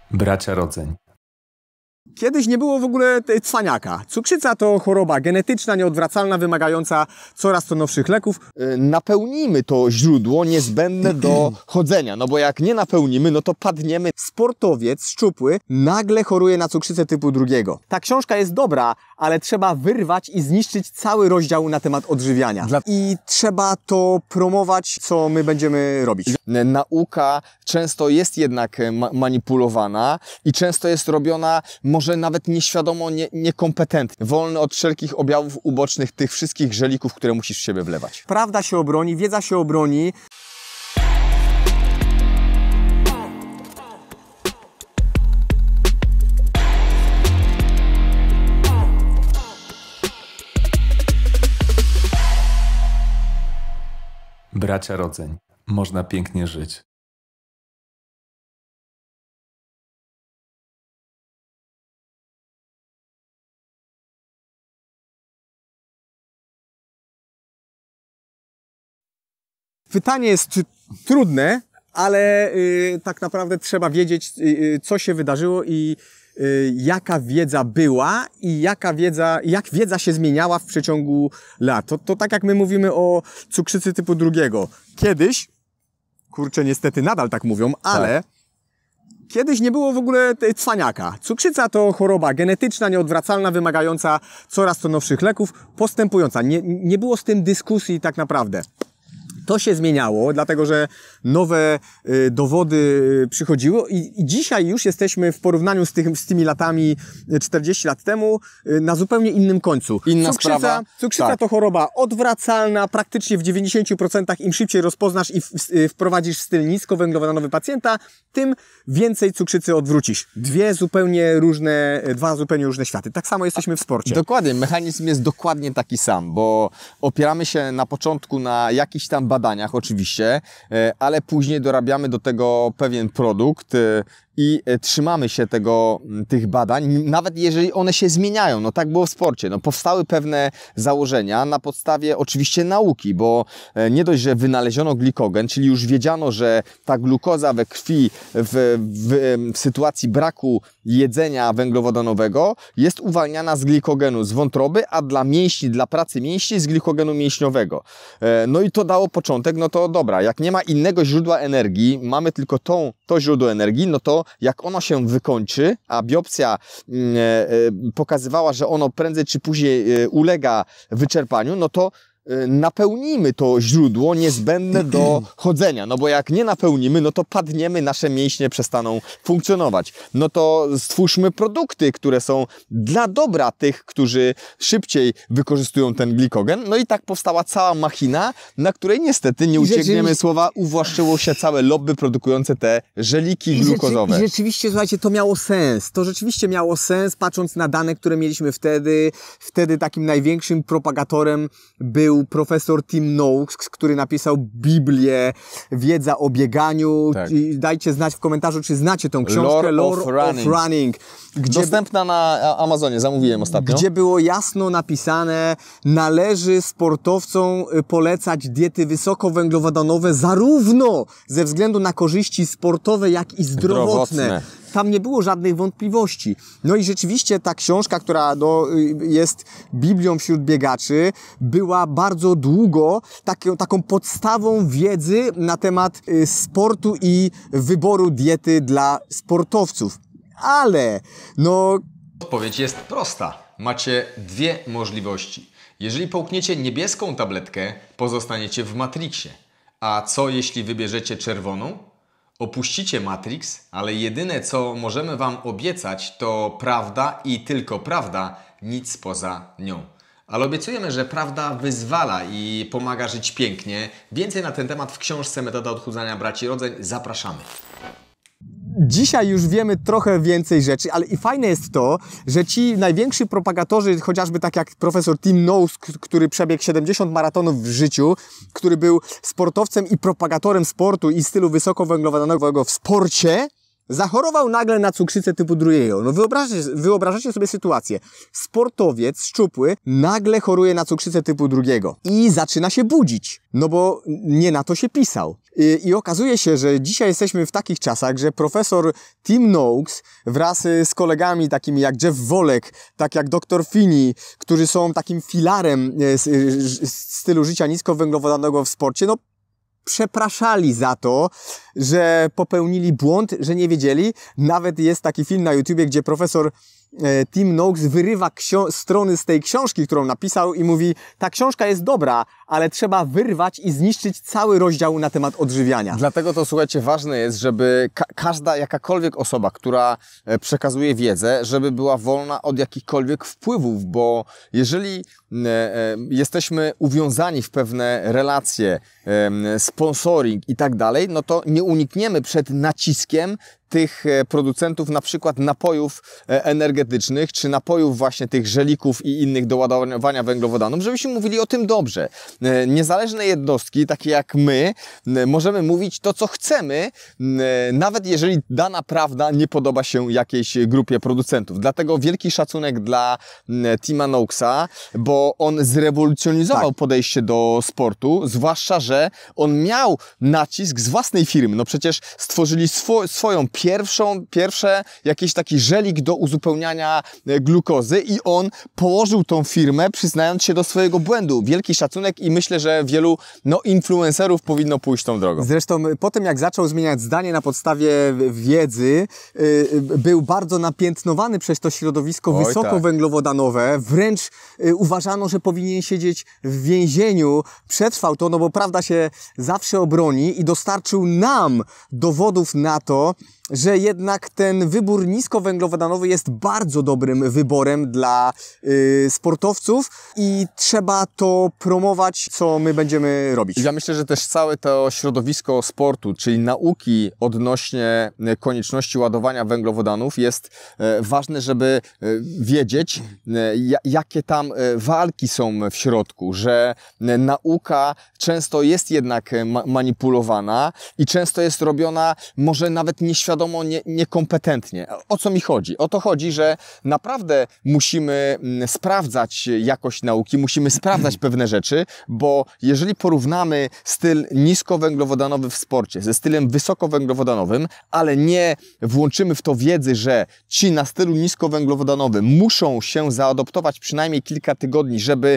Bracia rodzeń. Kiedyś nie było w ogóle cwaniaka. Cukrzyca to choroba genetyczna, nieodwracalna, wymagająca coraz to nowszych leków. Napełnimy to źródło niezbędne do chodzenia, no bo jak nie napełnimy, no to padniemy. Sportowiec szczupły nagle choruje na cukrzycę typu 2. Ta książka jest dobra, ale trzeba wyrwać i zniszczyć cały rozdział na temat odżywiania. I trzeba to promować, co my będziemy robić. Nauka często jest jednak manipulowana i często jest robiona może nawet nieświadomo, niekompetentnie. Wolny od wszelkich objawów ubocznych tych wszystkich żelików, które musisz w siebie wlewać. Prawda się obroni, wiedza się obroni. Bracia rodzeń. Można pięknie żyć. Pytanie jest trudne, ale tak naprawdę trzeba wiedzieć, co się wydarzyło i jaka wiedza była i jak wiedza się zmieniała w przeciągu lat. To tak jak my mówimy o cukrzycy typu 2. Kiedyś, kurczę, niestety nadal tak mówią, ale kiedyś nie było w ogóle cwaniaka. Cukrzyca to choroba genetyczna, nieodwracalna, wymagająca coraz to nowszych leków, postępująca. Nie było z tym dyskusji tak naprawdę. To się zmieniało, dlatego że nowe dowody przychodziły i dzisiaj już jesteśmy w porównaniu z tymi latami 40 lat temu na zupełnie innym końcu. Cukrzyca to choroba odwracalna, praktycznie w 90% im szybciej rozpoznasz i wprowadzisz w styl niskowęglowodanowy pacjenta, tym więcej cukrzycy odwrócisz. Dwa zupełnie różne światy. Tak samo jesteśmy w sporcie. Dokładnie, mechanizm jest dokładnie taki sam, bo opieramy się na początku na jakichś tam badaniach oczywiście, ale później dorabiamy do tego pewien produkt i trzymamy się tych badań, nawet jeżeli one się zmieniają. No tak było w sporcie. No powstały pewne założenia na podstawie oczywiście nauki, bo nie dość, że wynaleziono glikogen, czyli już wiedziano, że ta glukoza we krwi w sytuacji braku jedzenia węglowodanowego jest uwalniana z glikogenu z wątroby, a dla mięśni, dla pracy mięśni z glikogenu mięśniowego. No i to dało początek, no to dobra, jak nie ma innego źródła energii, mamy tylko to źródło energii, no to jak ono się wykończy, a biopsja pokazywała, że ono prędzej czy później ulega wyczerpaniu, no to napełnimy to źródło niezbędne do chodzenia. No bo jak nie napełnimy, no to padniemy, nasze mięśnie przestaną funkcjonować. No to stwórzmy produkty, które są dla dobra tych, którzy szybciej wykorzystują ten glikogen. No i tak powstała cała machina, na której niestety nie uciekniemy słowa, uwłaszczyło się całe lobby produkujące te żeliki glukozowe. I rzeczywiście, słuchajcie, to miało sens. To rzeczywiście miało sens, patrząc na dane, które mieliśmy wtedy. Wtedy takim największym propagatorem był profesor Tim Noakes, który napisał Biblię, wiedza o bieganiu. Tak. Dajcie znać w komentarzu, czy znacie tą książkę Lore of Running. Dostępna na Amazonie, zamówiłem ostatnio. Gdzie było jasno napisane, należy sportowcom polecać diety wysokowęglowodanowe zarówno ze względu na korzyści sportowe, jak i zdrowotne. Tam nie było żadnych wątpliwości. No i rzeczywiście ta książka, która jest Biblią wśród biegaczy, była bardzo długo taką podstawą wiedzy na temat sportu i wyboru diety dla sportowców. Ale, Odpowiedź jest prosta. Macie dwie możliwości. Jeżeli połkniecie niebieską tabletkę, pozostaniecie w Matrixie. A co jeśli wybierzecie czerwoną? Opuścicie Matrix, ale jedyne co możemy Wam obiecać to prawda i tylko prawda, nic poza nią. Ale obiecujemy, że prawda wyzwala i pomaga żyć pięknie. Więcej na ten temat w książce Metoda odchudzania braci rodzeń. Zapraszamy. Dzisiaj już wiemy trochę więcej rzeczy, ale i fajne jest to, że ci najwięksi propagatorzy, chociażby tak jak profesor Tim Noakes, który przebiegł 70 maratonów w życiu, który był sportowcem i propagatorem sportu i stylu wysokowęglowodanowego w sporcie, zachorował nagle na cukrzycę typu 2. No wyobrażacie sobie sytuację. Sportowiec szczupły nagle choruje na cukrzycę typu 2 i zaczyna się budzić. No bo nie na to się pisał. I okazuje się, że dzisiaj jesteśmy w takich czasach, że profesor Tim Noakes wraz z kolegami takimi jak Jeff Wolek, tak jak dr Finney, którzy są takim filarem stylu życia niskowęglowodanowego w sporcie, no przepraszali za to, że popełnili błąd, że nie wiedzieli. Nawet jest taki film na YouTubie, gdzie profesor Tim Noakes wyrywa strony z tej książki, którą napisał i mówi, ta książka jest dobra, ale trzeba wyrwać i zniszczyć cały rozdział na temat odżywiania. Dlatego to, słuchajcie, ważne jest, żeby każda, jakakolwiek osoba, która przekazuje wiedzę, żeby była wolna od jakichkolwiek wpływów, bo jeżeli jesteśmy uwiązani w pewne relacje, sponsoring i tak dalej, no to nie unikniemy przed naciskiem tych producentów na przykład napojów energetycznych, czy napojów właśnie tych żelików i innych do ładowania węglowodanów, żebyśmy mówili o tym dobrze. Niezależne jednostki, takie jak my, możemy mówić to, co chcemy, nawet jeżeli dana prawda nie podoba się jakiejś grupie producentów. Dlatego wielki szacunek dla Tima Noakesa, bo on zrewolucjonizował podejście do sportu, zwłaszcza, że on miał nacisk z własnej firmy. No przecież stworzyli swoją pierwsze jakiś taki żelik do uzupełniania glukozy i on położył tą firmę, przyznając się do swojego błędu. Wielki szacunek i myślę, że wielu influencerów powinno pójść tą drogą. Zresztą po tym, jak zaczął zmieniać zdanie na podstawie wiedzy, był bardzo napiętnowany przez to środowisko wysokowęglowodanowe. Wręcz uważano, że powinien siedzieć w więzieniu. Przetrwał to, no bo prawda się zawsze obroni i dostarczył nam dowodów na to, że jednak ten wybór niskowęglowodanowy jest bardzo dobrym wyborem dla sportowców i trzeba to promować, co my będziemy robić. Ja myślę, że też całe to środowisko sportu, czyli nauki odnośnie konieczności ładowania węglowodanów jest ważne, żeby wiedzieć, jakie tam walki są w środku, że nauka często jest jednak manipulowana i często jest robiona może nawet nieświadomie, niekompetentnie. O co mi chodzi? O to chodzi, że naprawdę musimy sprawdzać jakość nauki, musimy sprawdzać pewne rzeczy, bo jeżeli porównamy styl niskowęglowodanowy w sporcie ze stylem wysokowęglowodanowym, ale nie włączymy w to wiedzy, że ci na stylu niskowęglowodanowym muszą się zaadoptować przynajmniej kilka tygodni, żeby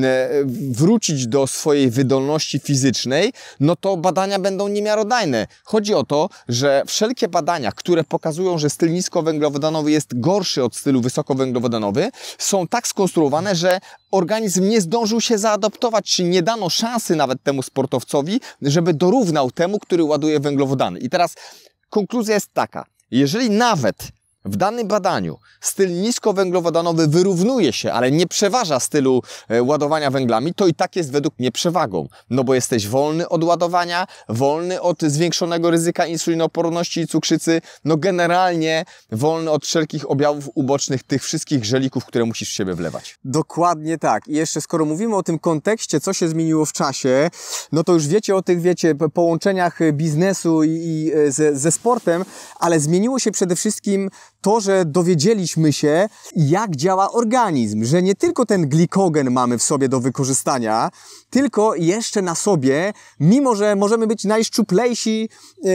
wrócić do swojej wydolności fizycznej, no to badania będą niemiarodajne. Chodzi o to, że wszelkie badania, które pokazują, że styl niskowęglowodanowy jest gorszy od stylu wysokowęglowodanowy, są tak skonstruowane, że organizm nie zdążył się zaadoptować, czy nie dano szansy nawet temu sportowcowi, żeby dorównał temu, który ładuje węglowodany. I teraz konkluzja jest taka, jeżeli nawet w danym badaniu styl niskowęglowodanowy wyrównuje się, ale nie przeważa stylu ładowania węglami, to i tak jest według mnie przewagą. No bo jesteś wolny od ładowania, wolny od zwiększonego ryzyka insulinooporności i cukrzycy, no generalnie wolny od wszelkich objawów ubocznych tych wszystkich żelików, które musisz w siebie wlewać. Dokładnie tak. I jeszcze skoro mówimy o tym kontekście, co się zmieniło w czasie, no to już wiecie o tych, połączeniach biznesu i ze sportem, ale zmieniło się przede wszystkim to, że dowiedzieliśmy się, jak działa organizm, że nie tylko ten glikogen mamy w sobie do wykorzystania, tylko jeszcze na sobie, mimo że możemy być najszczuplejsi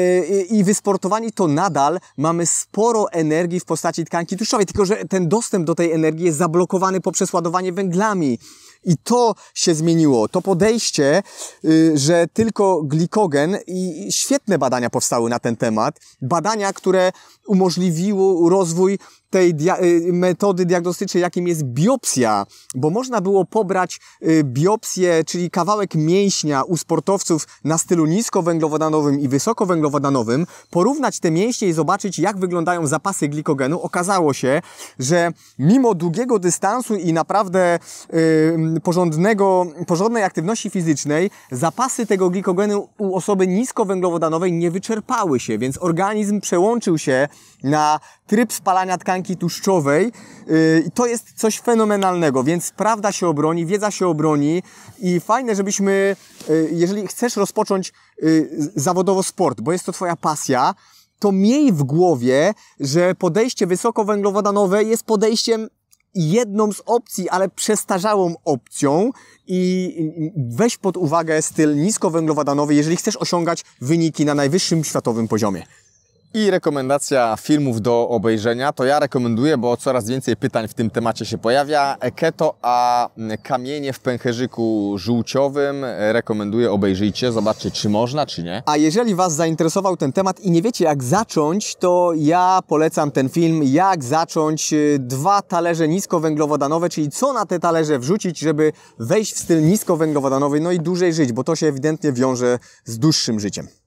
i wysportowani, to nadal mamy sporo energii w postaci tkanki tłuszczowej, tylko że ten dostęp do tej energii jest zablokowany poprzez ładowanie węglami. I to się zmieniło, to podejście, że tylko glikogen i świetne badania powstały na ten temat. Badania, które umożliwiły rozwój tej metody diagnostycznej, jakim jest biopsja, bo można było pobrać biopsję, czyli kawałek mięśnia u sportowców na stylu niskowęglowodanowym i wysokowęglowodanowym, porównać te mięśnie i zobaczyć, jak wyglądają zapasy glikogenu. Okazało się, że mimo długiego dystansu i naprawdę porządnej aktywności fizycznej, zapasy tego glikogenu u osoby niskowęglowodanowej nie wyczerpały się, więc organizm przełączył się na tryb spalania tkanki tłuszczowej i to jest coś fenomenalnego, więc prawda się obroni, wiedza się obroni i fajne, żebyśmy, jeżeli chcesz rozpocząć zawodowo sport, bo jest to twoja pasja, to miej w głowie, że podejście wysokowęglowodanowe jest podejściem jedną z opcji, ale przestarzałą opcją i weź pod uwagę styl niskowęglowodanowy, jeżeli chcesz osiągać wyniki na najwyższym światowym poziomie. I rekomendacja filmów do obejrzenia, to ja rekomenduję, bo coraz więcej pytań w tym temacie się pojawia. Keto, a kamienie w pęcherzyku żółciowym rekomenduję, obejrzyjcie, zobaczcie, czy można, czy nie. A jeżeli Was zainteresował ten temat i nie wiecie jak zacząć, to ja polecam ten film, jak zacząć 2 talerze niskowęglowodanowe, czyli co na te talerze wrzucić, żeby wejść w styl niskowęglowodanowy, no i dłużej żyć, bo to się ewidentnie wiąże z dłuższym życiem.